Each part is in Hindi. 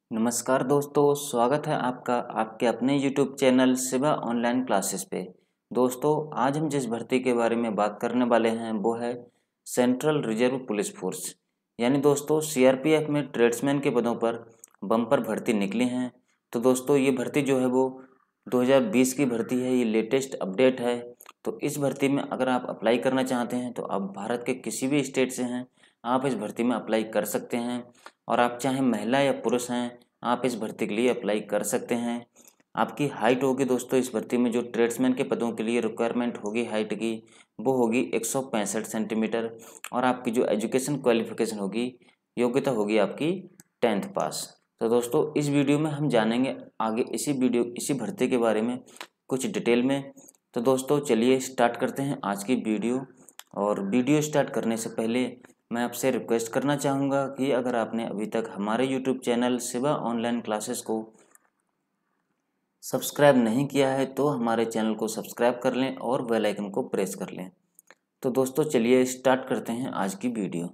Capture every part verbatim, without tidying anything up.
नमस्कार दोस्तों, स्वागत है आपका आपके अपने YouTube channel Shiva online classes पे। दोस्तों, आज हम जिस भर्ती के बारे में बात करने वाले हैं वो है सेंट्रल रिजर्व पुलिस फोर्स। यानी दोस्तों सीआरपीएफ में ट्रेड्समैन के पदों पर बम्पर भर्ती निकली हैं। तो दोस्तों ये भर्ती जो है वो दो हज़ार बीस की भर्ती है, ये लेटेस्ट अपडेट है। तो इस भर्ती में अगर आप अप्लाई करना चाहते हैं तो आप भारत के किसी भी स्टेट से हैं, आप इस भर्ती में अप्लाई कर सकते हैं। और आप चाहे महिला या पुरुष हैं, आप इस भर्ती के लिए अप्लाई कर सकते हैं। आपकी हाइट होगी दोस्तों, इस भर्ती में जो ट्रेड्समैन के पदों के लिए रिक्वायरमेंट होगी हाइट की, वो होगी एक सौ पैंसठ सेंटीमीटर। और आपकी जो एजुकेशन क्वालिफिकेशन होगी, योग्यता होगी आपकी टेंथ पास। तो दोस्तों इस वीडियो में हम जानेंगे आगे इसी वीडियो इसी भर्ती के बारे में कुछ डिटेल में। तो दोस्तों चलिए स्टार्ट करते हैं आज की वीडियो। और वीडियो स्टार्ट करने से पहले मैं आपसे रिक्वेस्ट करना चाहूँगा कि अगर आपने अभी तक हमारे YouTube channel Shiva online classes को सब्सक्राइब नहीं किया है तो हमारे चैनल को सब्सक्राइब कर लें और बेल आइकन को प्रेस कर लें। तो दोस्तों चलिए स्टार्ट करते हैं आज की वीडियो।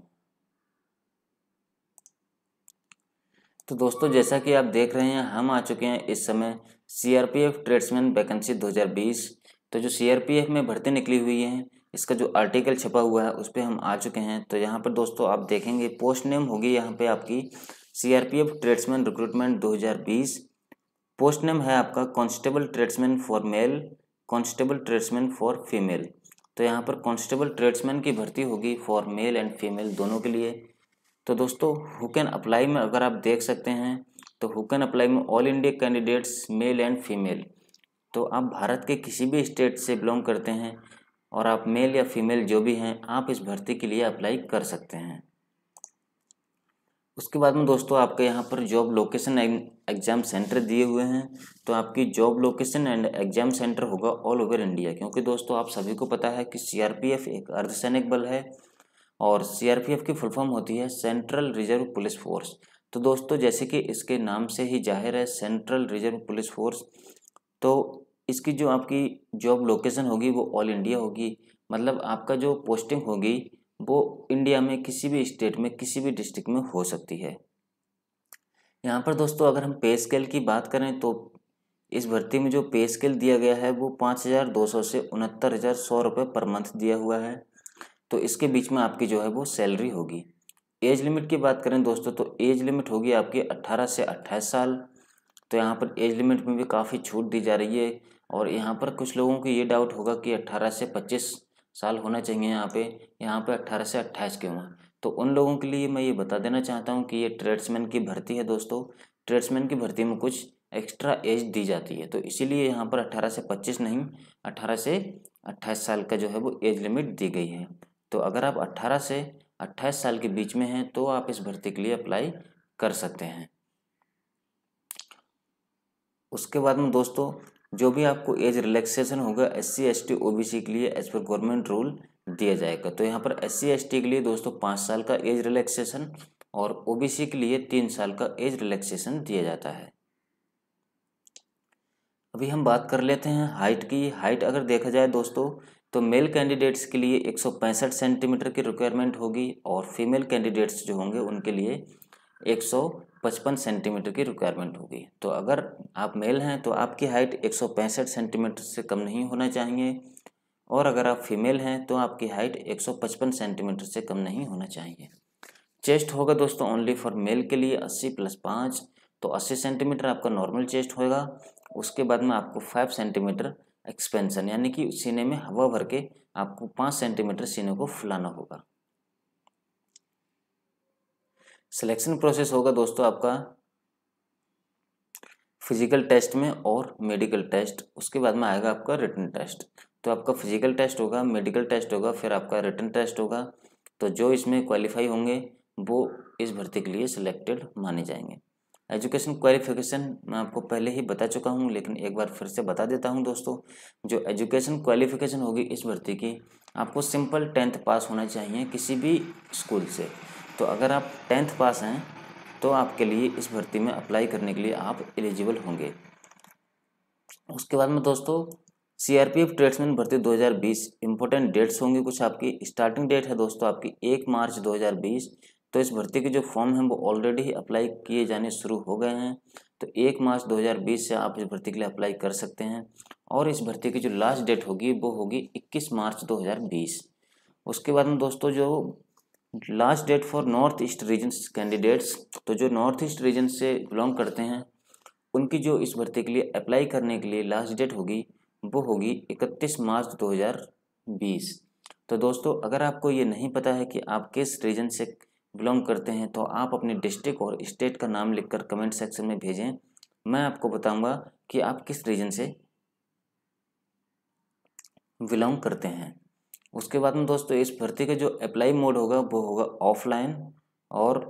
तो दोस्तों जैसा कि आप देख रहे हैं, हम आ चुके हैं इस समय सीआरपीएफ ट्रेड्समैन वैकेंसी दो हज़ार बीस। तो जो सीआरपीएफ में भर्ती निकली हुई है, इसका जो आर्टिकल छपा हुआ है उस पर हम आ चुके हैं। तो यहाँ पर दोस्तों आप देखेंगे पोस्ट नेम होगी यहाँ पे आपकी सीआरपीएफ ट्रेड्समैन रिक्रूटमेंट दो हज़ार बीस। पोस्ट नेम है आपका constable tradesman for male, constable tradesman for female. तो यहाँ पर कांस्टेबल ट्रेड्समैन की भर्ती होगी फॉर मेल एंड फीमेल दोनों के लिए। तो दोस्तों हु कैन अप्लाई में अगर आप देख सकते हैं तो हु कैन अप्लाई में all India candidates male and female. तो आप भारत के किसी भी स्टेट से बिलोंग करते हैं और आप मेल या फीमेल जो भी हैं, आप इस भर्ती के लिए अप्लाई कर सकते हैं। उसके बाद में दोस्तों आपके यहाँ पर जॉब लोकेशन एग्जाम सेंटर दिए हुए हैं। तो आपकी job location and exam centre होगा ऑल ओवर इंडिया, क्योंकि दोस्तों आप सभी को पता है कि सीआरपीएफ एक अर्धसैनिक बल है और सीआरपीएफ की फुल फॉर्म होती है सेंट्रल रिजर्व पुलिस फोर्स। तो दोस्तों जैसे कि इसके नाम से ही जाहिर है सेंट्रल रिजर्व पुलिस फोर्स, तो इसकी जो आपकी जॉब लोकेशन होगी वो ऑल इंडिया होगी। मतलब आपका जो पोस्टिंग होगी वो इंडिया में किसी भी स्टेट में किसी भी डिस्ट्रिक्ट में हो सकती है। यहाँ पर दोस्तों अगर हम पे स्केल की बात करें तो इस भर्ती में जो पे स्केल दिया गया है वो पाँच हज़ार दो सौ से उनहत्तर हज़ार सौ रुपये पर मंथ दिया हुआ है। तो इसके बीच में आपकी जो है वो सैलरी होगी। एज लिमिट की बात करें दोस्तों तो एज लिमिट होगी आपकी अट्ठारह से अट्ठाईस साल। तो यहाँ पर एज लिमिट में भी काफ़ी छूट दी जा रही है। और यहाँ पर कुछ लोगों को ये डाउट होगा कि अट्ठारह से पच्चीस साल होना चाहिए, यहाँ पे यहाँ पे अट्ठारह से अट्ठाईस क्यों है। तो उन लोगों के लिए मैं ये बता देना चाहता हूँ कि ये ट्रेड्समैन की भर्ती है दोस्तों। ट्रेड्समैन की भर्ती में कुछ एक्स्ट्रा एज दी जाती है, तो इसीलिए यहाँ पर अट्ठारह से पच्चीस नहीं, अट्ठारह से अट्ठाईस साल का जो है वो एज लिमिट दी गई है। तो अगर आप अट्ठारह से अट्ठाईस साल के बीच में हैं तो आप इस भर्ती के लिए अप्लाई कर सकते हैं। उसके बाद में दोस्तों जो भी आपको एज रिलैक्सेशन होगा S C S T O B C के लिए एज पर गवर्नमेंट रूल दिया जाएगा। तो यहाँ पर एस सी एस टी के लिए दोस्तों पाँच साल का एज रिलैक्सेशन और ओ बी सी के लिए तीन साल का एज रिलैक्सेशन दिया जाता है। अभी हम बात कर लेते हैं हाइट की। हाइट अगर देखा जाए दोस्तों तो मेल कैंडिडेट्स के लिए एक सौ पैंसठ सेंटीमीटर की रिक्वायरमेंट होगी और फीमेल कैंडिडेट्स जो होंगे उनके लिए एक सौ पचपन सेंटीमीटर की रिक्वायरमेंट होगी। तो अगर आप मेल हैं तो आपकी हाइट एक सौ पैंसठ सेंटीमीटर से कम नहीं होना चाहिए, और अगर आप फीमेल हैं तो आपकी हाइट एक सौ पचपन सेंटीमीटर से कम नहीं होना चाहिए। चेस्ट होगा दोस्तों ओनली फॉर मेल के लिए अस्सी प्लस पाँच, तो अस्सी सेंटीमीटर आपका नॉर्मल चेस्ट होगा। उसके बाद में आपको फाइव सेंटीमीटर एक्सपेंशन यानी कि सीने में हवा भर के आपको पाँच सेंटीमीटर सीने को फुलाना होगा। सिलेक्शन प्रोसेस होगा दोस्तों आपका फिजिकल टेस्ट में और मेडिकल टेस्ट, उसके बाद में आएगा आपका रिटन टेस्ट। तो आपका फिजिकल टेस्ट होगा, मेडिकल टेस्ट होगा, फिर आपका रिटन टेस्ट होगा। तो जो इसमें क्वालिफाई होंगे वो इस भर्ती के लिए सिलेक्टेड माने जाएंगे। एजुकेशन क्वालिफिकेशन मैं आपको पहले ही बता चुका हूँ, लेकिन एक बार फिर से बता देता हूँ दोस्तों। जो एजुकेशन क्वालिफिकेशन होगी इस भर्ती की, आपको सिंपल टेंथ पास होना चाहिए किसी भी स्कूल से। तो अगर आप टेंथ पास हैं तो आपके लिए इस भर्ती में अप्लाई करने के लिए आप एलिजिबल होंगे। उसके बाद में दोस्तों सीआरपीएफ ट्रेड्समैन भर्ती दो हज़ार बीस इंपॉर्टेंट डेट्स होंगी कुछ आपकी। स्टार्टिंग डेट है दोस्तों आपकी एक मार्च दो हज़ार बीस, तो इस भर्ती के जो फॉर्म हैं वो ऑलरेडी ही अप्लाई किए जाने शुरू हो गए हैं। तो एक मार्च दो हज़ार बीस से आप इस भर्ती के लिए अप्लाई कर सकते हैं और इस भर्ती की जो लास्ट डेट होगी वो होगी इक्कीस मार्च दो हज़ार बीस। उसके बाद में दोस्तों जो last date for north east region candidates, तो जो नॉर्थ ईस्ट रीजन से बिलोंग करते हैं उनकी जो इस भर्ती के लिए अप्लाई करने के लिए लास्ट डेट होगी वो होगी इकतीस मार्च दो हज़ार बीस। तो दोस्तों अगर आपको ये नहीं पता है कि आप किस रीजन से बिलोंग करते हैं तो आप अपने डिस्ट्रिक्ट और स्टेट का नाम लिखकर कमेंट सेक्शन में भेजें। मैं आपको बताऊंगा कि आप किस रीजन से बिलोंग करते हैं। उसके बाद में दोस्तों इस भर्ती का जो अप्लाई मोड होगा वो होगा ऑफलाइन, और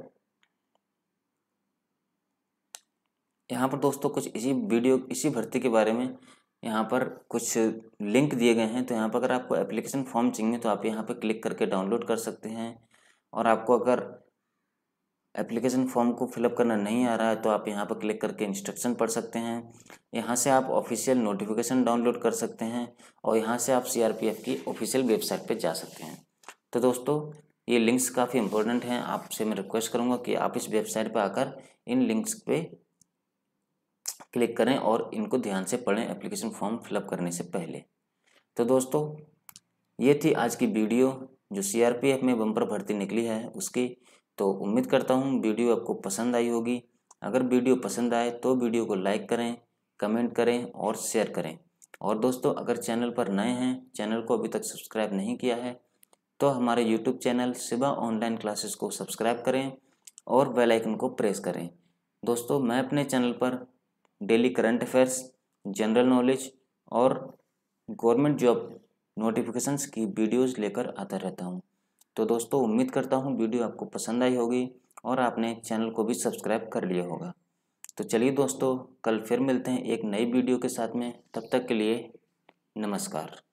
यहाँ पर दोस्तों कुछ इसी वीडियो इसी भर्ती के बारे में यहाँ पर कुछ लिंक दिए गए हैं। तो यहाँ पर अगर आपको एप्लीकेशन फॉर्म चाहिए तो आप यहाँ पर क्लिक करके डाउनलोड कर सकते हैं, और आपको अगर एप्लीकेशन फॉर्म को फिलअप करना नहीं आ रहा है तो आप यहाँ पर क्लिक करके इंस्ट्रक्शन पढ़ सकते हैं। यहाँ से आप ऑफिशियल नोटिफिकेशन डाउनलोड कर सकते हैं और यहाँ से आप सीआरपीएफ की ऑफिशियल वेबसाइट पर जा सकते हैं। तो दोस्तों ये लिंक्स काफ़ी इंपॉर्टेंट हैं, आपसे मैं रिक्वेस्ट करूँगा कि आप इस वेबसाइट पर आकर इन लिंक्स पे क्लिक करें और इनको ध्यान से पढ़ें एप्लीकेशन फॉर्म फिलअप करने से पहले। तो दोस्तों ये थी आज की वीडियो जो सीआरपीएफ में बम्पर भर्ती निकली है उसकी। तो उम्मीद करता हूँ वीडियो आपको पसंद आई होगी। अगर वीडियो पसंद आए तो वीडियो को लाइक करें, कमेंट करें और शेयर करें। और दोस्तों अगर चैनल पर नए हैं, चैनल को अभी तक सब्सक्राइब नहीं किया है तो हमारे YouTube channel Shiva online classes को सब्सक्राइब करें और बेल आइकन को प्रेस करें। दोस्तों मैं अपने चैनल पर daily current affairs, general knowledge और गवर्नमेंट जॉब नोटिफिकेशंस की वीडियोस लेकर आता रहता हूं। तो दोस्तों उम्मीद करता हूं वीडियो आपको पसंद आई होगी और आपने चैनल को भी सब्सक्राइब कर लिया होगा। तो चलिए दोस्तों कल फिर मिलते हैं एक नई वीडियो के साथ में, तब तक के लिए नमस्कार।